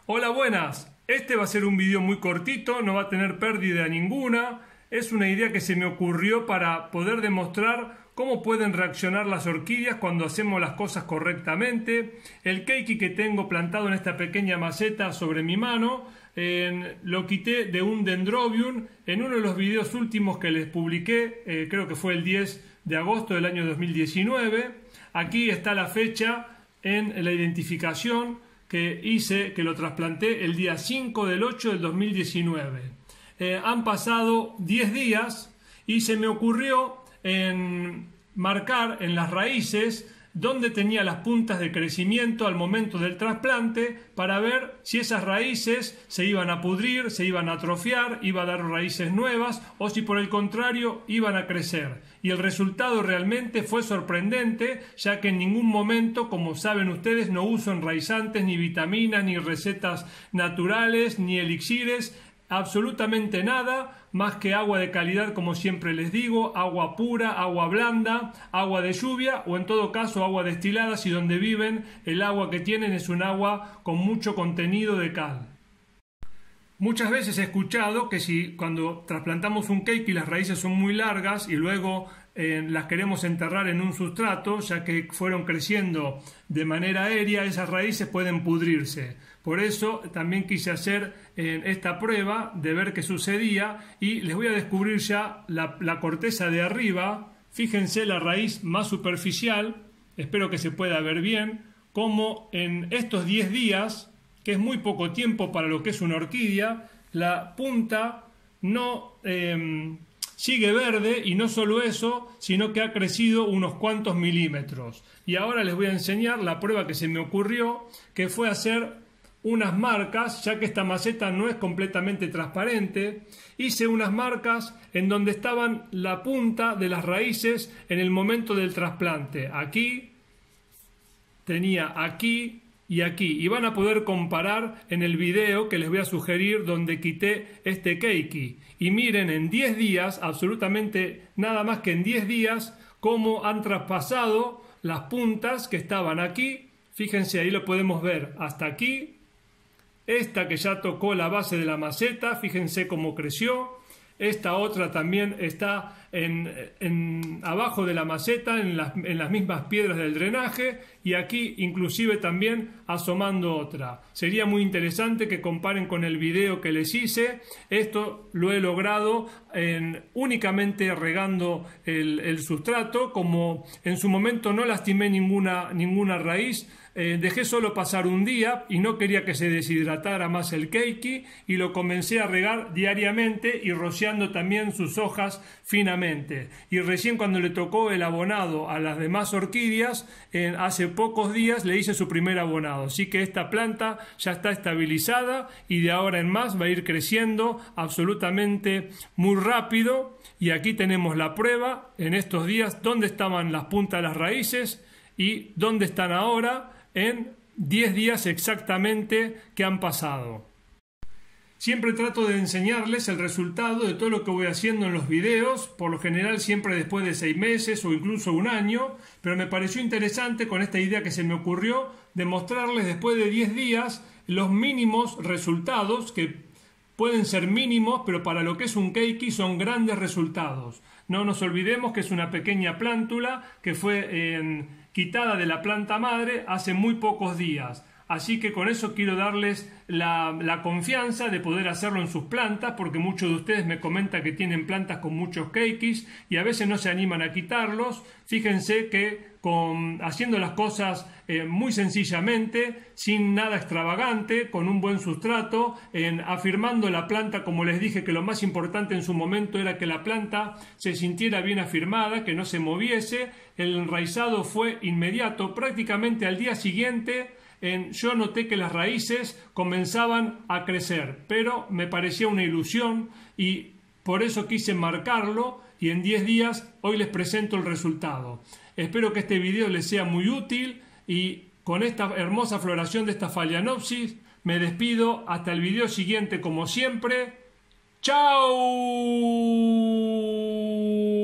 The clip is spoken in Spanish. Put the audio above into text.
Hola, buenas. Este va a ser un video muy cortito, no va a tener pérdida ninguna. Es una idea que se me ocurrió para poder demostrar cómo pueden reaccionar las orquídeas cuando hacemos las cosas correctamente. El keiki que tengo plantado en esta pequeña maceta sobre mi mano, lo quité de un dendrobium en uno de los videos últimos que les publiqué, creo que fue el 10 de agosto del año 2019. Aquí está la fecha en la identificación que hice, que lo trasplanté el día 5 del 8 del 2019. Han pasado 10 días y se me ocurrió marcar en las raíces donde tenía las puntas de crecimiento al momento del trasplante para ver si esas raíces se iban a pudrir, se iban a atrofiar, iba a dar raíces nuevas o si por el contrario iban a crecer. Y el resultado realmente fue sorprendente, ya que en ningún momento, como saben ustedes, no uso enraizantes, ni vitaminas, ni recetas naturales, ni elixires, absolutamente nada más que agua de calidad, como siempre les digo, agua pura, agua blanda, agua de lluvia o en todo caso agua destilada si donde viven el agua que tienen es un agua con mucho contenido de cal. Muchas veces he escuchado que si cuando trasplantamos un keiki las raíces son muy largas y luego las queremos enterrar en un sustrato, ya que fueron creciendo de manera aérea, esas raíces pueden pudrirse. Por eso también quise hacer esta prueba de ver qué sucedía y les voy a descubrir ya la corteza de arriba. Fíjense la raíz más superficial, espero que se pueda ver bien, como en estos 10 días, que es muy poco tiempo para lo que es una orquídea, la punta no sigue verde y no solo eso, sino que ha crecido unos cuantos milímetros. Y ahora les voy a enseñar la prueba que se me ocurrió, que fue hacer unas marcas, ya que esta maceta no es completamente transparente. Hice unas marcas en donde estaban la punta de las raíces en el momento del trasplante. Aquí, tenía aquí y aquí. Y van a poder comparar en el video que les voy a sugerir donde quité este keiki. Y miren en 10 días, absolutamente nada más que en 10 días, cómo han traspasado las puntas que estaban aquí. Fíjense, ahí lo podemos ver hasta aquí. Esta que ya tocó la base de la maceta, fíjense cómo creció. Esta otra también está abajo de la maceta, en las mismas piedras del drenaje, y aquí inclusive también asomando otra. Sería muy interesante que comparen con el video que les hice. Esto lo he logrado únicamente regando el sustrato. Como en su momento no lastimé ninguna raíz, dejé solo pasar un día y no quería que se deshidratara más el keiki y lo comencé a regar diariamente y rociando también sus hojas finamente. Y recién cuando le tocó el abonado a las demás orquídeas, hace pocos días le hice su primer abonado. Así que esta planta ya está estabilizada y de ahora en más va a ir creciendo absolutamente muy rápido. Y aquí tenemos la prueba en estos días dónde estaban las puntas de las raíces y dónde están ahora en 10 días exactamente que han pasado. Siempre trato de enseñarles el resultado de todo lo que voy haciendo en los videos, por lo general siempre después de 6 meses o incluso un año, pero me pareció interesante con esta idea que se me ocurrió de mostrarles después de 10 días los mínimos resultados, que pueden ser mínimos, pero para lo que es un keiki son grandes resultados. No nos olvidemos que es una pequeña plántula que fue quitada de la planta madre hace muy pocos días. Así que con eso quiero darles la confianza de poder hacerlo en sus plantas, porque muchos de ustedes me comentan que tienen plantas con muchos keikis y a veces no se animan a quitarlos. Fíjense que haciendo las cosas muy sencillamente, sin nada extravagante, con un buen sustrato, afirmando la planta, como les dije que lo más importante en su momento era que la planta se sintiera bien afirmada, que no se moviese. El enraizado fue inmediato, prácticamente al día siguiente. Yo noté que las raíces comenzaban a crecer, pero me parecía una ilusión y por eso quise marcarlo y en 10 días hoy les presento el resultado. Espero que este video les sea muy útil y con esta hermosa floración de esta Phalaenopsis me despido hasta el video siguiente como siempre. ¡Chao!